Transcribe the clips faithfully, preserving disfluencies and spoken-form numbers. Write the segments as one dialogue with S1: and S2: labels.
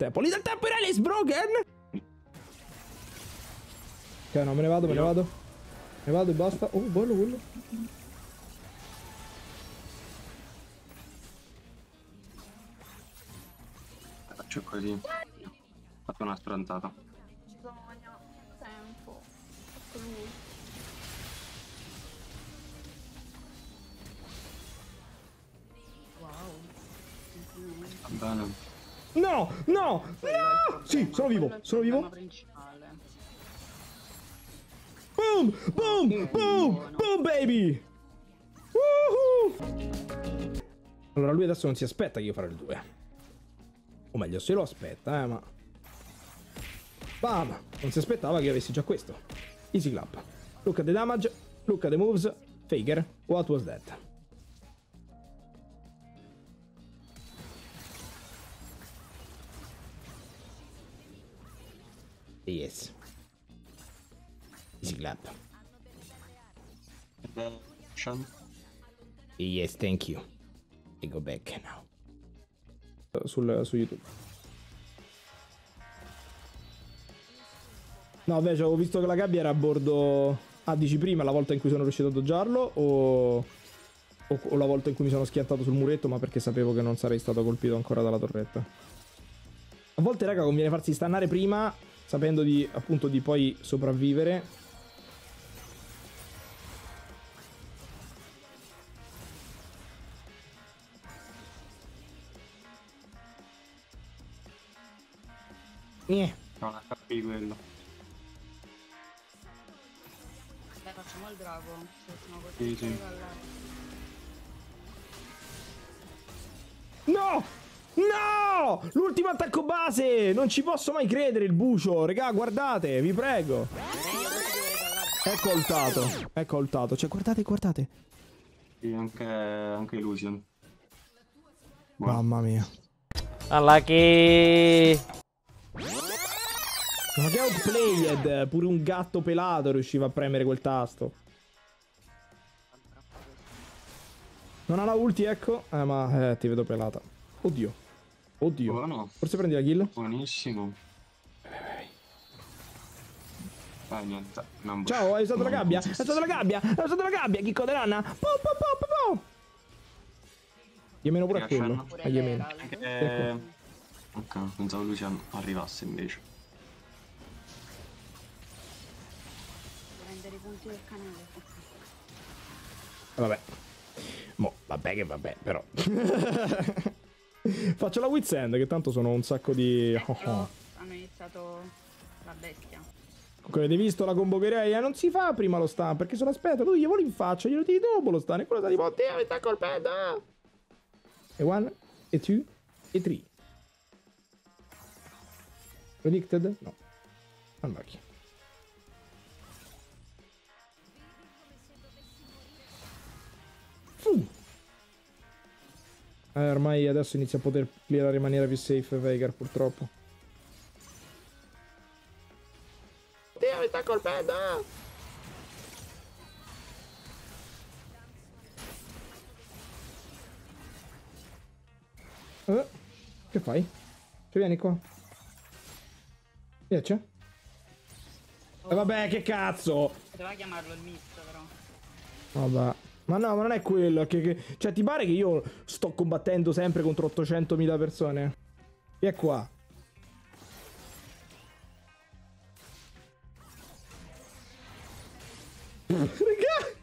S1: tempo. Little temporale is broken. Ok, no, me ne vado, me ne vado. Me ne vado e basta. Oh, bello quello.
S2: Faccio così. Ho fatto una stronzata.
S3: Bisogna tempo. Ecco lui. Wow.
S2: Va bene.
S1: No, no, no! Sì, sono vivo, sono vivo. Boom, boom, boom, boom, baby! Woohoo! Allora lui adesso non si aspetta che io farò il due. O meglio, se lo aspetta, eh, ma... Bam! Non si aspettava che io avessi già questo. Easy clap. Look at the damage, look at the moves. Faker, what was that? Yes. Easy clap. Yes, thank you. I go back now. Sul, su YouTube. No, invece avevo visto che la gabbia era a bordo. Ah, dici prima la volta in cui sono riuscito a doggiarlo o... o o la volta in cui mi sono schiantato sul muretto, ma perché sapevo che non sarei stato colpito ancora dalla torretta. A volte, raga, conviene farsi stannare prima, sapendo di, appunto, di poi sopravvivere. Eh.
S2: Non ha capito quello.
S3: Dai, facciamo il drago. Se sono
S2: Sì, sì.
S1: No! No! L'ultimo attacco base! Non ci posso mai credere il bucio! Regà, guardate, vi prego! Ecco ultato. Ecco ultato. Cioè, guardate, guardate.
S2: Sì, anche, anche Illusion.
S1: Buono. Mamma mia.
S4: Alla che...
S1: Ma che outplayed! Pure un gatto pelato riusciva a premere quel tasto. Non ha la ulti, ecco. Eh, ma eh, ti vedo pelata. Oddio. Oddio.
S2: Buono.
S1: Forse prendi la kill?
S2: Buonissimo. Dai, niente. Non
S1: Ciao, hai usato la gabbia? Hai usato la gabbia? Hai usato la gabbia, Chicco de Nanna? Po, po, po, po, po. Yemeno pure a quello. A Yemeno.
S2: Eh... Ok, pensavo Lucian arrivasse invece.
S3: Prendere i punti del canale.
S1: Vabbè. Mo, vabbè che vabbè, però. Faccio la Witsend, che tanto sono un sacco di...
S3: Oh, oh. Hanno iniziato la bestia.
S1: Comunque avete visto la combo Guerreia? Non si fa prima lo stun, perché se lo aspetta, lui gli vuole in faccia, glielo tiri dopo lo stun, e quello sta tipo, oddio, mi sta colpendo! E one, e two, e three. Predicted? No. Unlucky. Uh. Eh, ormai adesso inizia a poter clearare in maniera più safe Veigar, purtroppo. Dio, mi sta colpendo! Eh, che fai? Cioè, vieni qua. Riesce? Oh. E eh, vabbè, che cazzo!
S3: Poteva chiamarlo il misto, però.
S1: Vabbè. Ma no, ma non è quello. Che, che... Cioè, ti pare che io sto combattendo sempre contro ottocentomila persone? E è qua. Raga!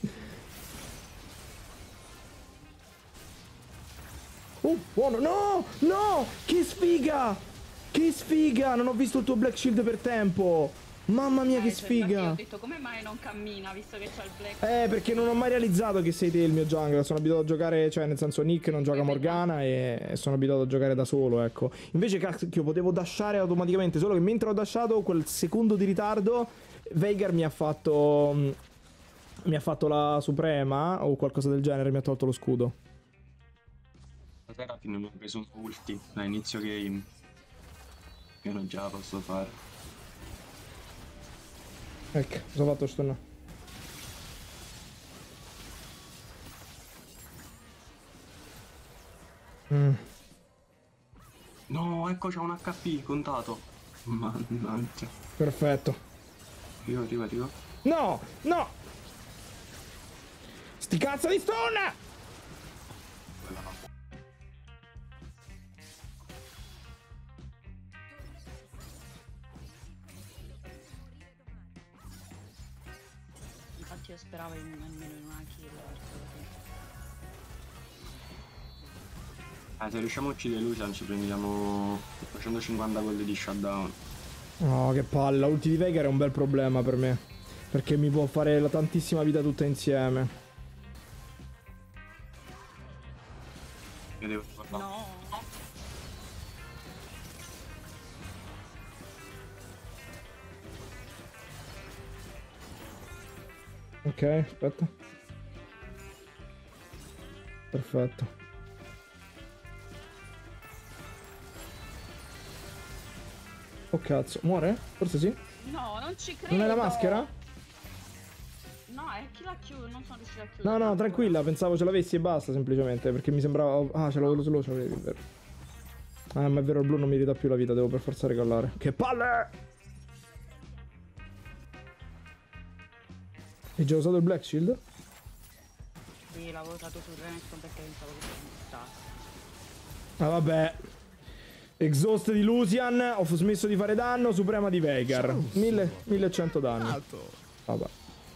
S1: Oh, buono. No! No! Che sfiga! Che sfiga! Non ho visto il tuo Black Shield per tempo. Mamma mia, che sfiga!
S3: Ho detto come mai non cammina visto che c'ha il Black.
S1: Eh, perché non ho mai realizzato che sei te il mio jungler. Sono abituato a giocare, cioè nel senso Nick non gioca Morgana e sono abituato a giocare da solo, ecco. Invece cacchio, potevo dashare automaticamente, solo che mentre ho dashato quel secondo di ritardo Veigar mi ha fatto mi ha fatto la suprema o qualcosa del genere, mi ha tolto lo scudo.
S2: Stasera non ho preso un ulti da inizio game. Io non già la posso fare.
S1: Ecco, cosa ho fatto sto no? Mm.
S2: No, ecco c'è un H P contato. Mannaggia.
S1: Perfetto.
S2: Arrivo, arrivo, arrivo.
S1: No, no. Sti cazzo di stun!
S2: Quella no.
S3: Infatti io speravo in, almeno in una kill.
S2: Eh, se riusciamo a uccidere Lucian ci prendiamo duecentocinquanta gol di shutdown.
S1: Oh, che palla. Ulti di Veigar è un bel problema per me. Perché mi può fare la tantissima vita tutta insieme.
S2: Io devo guardare.
S3: No.
S1: Ok, aspetta. Perfetto. Oh cazzo, muore? Forse sì?
S3: No, non ci credo.
S1: Non è la maschera?
S3: No, è chi l'ha chiuso, non sono riuscito a chiudere.
S1: No, no, tranquilla, pensavo ce l'avessi e basta semplicemente. Perché mi sembrava... Ah, ce l'avevo slow, ce l'avevi, è vero. Ah, ma è vero, il blu non mi ridà più la vita, devo per forza regallare. Che palle! Hai già usato il Black Shield?
S3: Sì, l'avevo usato sul Renekton perché pensavo che fosse buttato.
S1: Ah, vabbè. Exhaust di Lucian, ho smesso di fare danno, Suprema di Veigar. mille, millecento danni. Vabbè.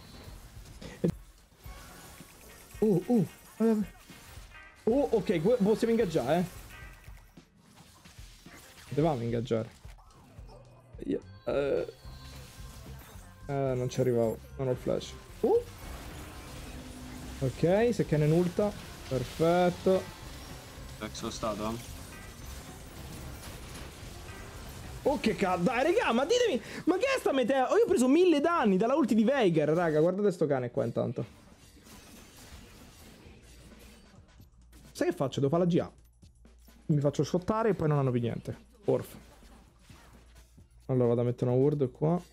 S1: Uh, uh. Uh, ok, possiamo ingaggiare, eh. Potevamo ingaggiare. Io, uh. Eh, non ci arrivavo, non ho il flash. Uh. Ok, se Kennen ulta. Perfetto.
S2: Ex stato?
S1: Oh che cazzo, dai raga, ma ditemi, ma che è sta meteo? Oh, io ho preso mille danni dalla ulti di Veigar, raga, guardate sto cane qua intanto. Sai che faccio? Devo fare la G A. Mi faccio shottare e poi non hanno più niente. Orf. Allora vado a mettere una ward qua.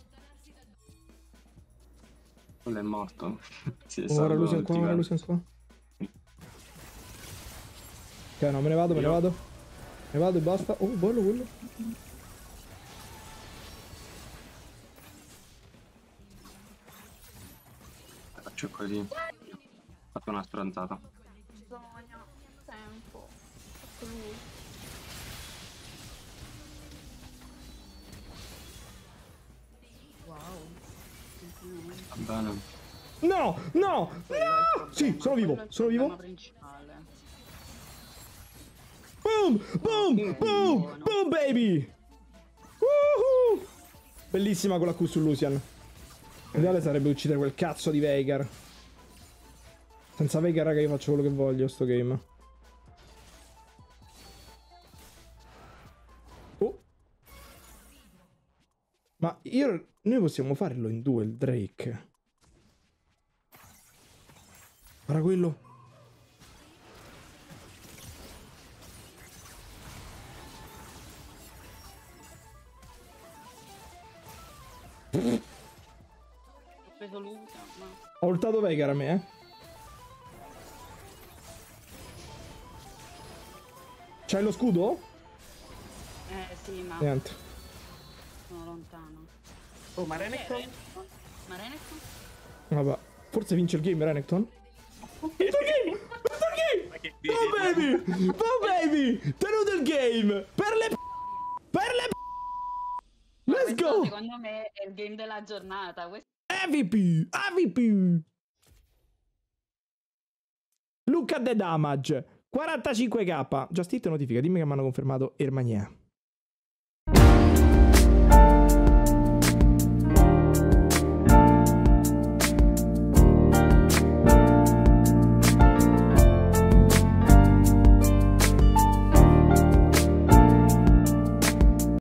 S2: Quello è morto. Si è
S1: Ora
S2: salvato
S1: Lucian qua, ora Lucian qua. Ok, no, me ne vado, me ne vado. Me ne vado e basta. Oh, bello quello.
S2: Faccio così. Ho fatto una stronzata.
S3: Bisogna tempo. Ecco lui. Wow.
S2: Va bene.
S1: No, no, no! Sì, sono vivo, sono vivo.
S3: Principale.
S1: Boom, boom, boom, boom, baby! Woohoo! Bellissima con la Q su Lucian. L'ideale sarebbe uccidere quel cazzo di Veigar. Senza Veigar, raga, io faccio quello che voglio sto game. Oh. Ma io... Noi possiamo farlo in due, il Drake. Guarda quello.
S3: Ho preso Luca, ma...
S1: Ho ultato Veigar a me, eh. C'hai lo scudo?
S3: Eh sì, ma
S1: Niente.
S3: sono lontano.
S5: Oh, ma Renekton?
S3: Ma Renekton?
S1: Vabbè. Forse vince il game, Renekton? Vince il game! Vince il game! Oh baby! Oh baby! Tenuto il game! Per le p***! Per le p***! Let's
S3: Questo,
S1: go!
S3: secondo me è il game della giornata. Questo...
S1: A V P! A V P! Look at the damage! quarantacinque K! Just hit notifica, dimmi che mi hanno confermato Ermania.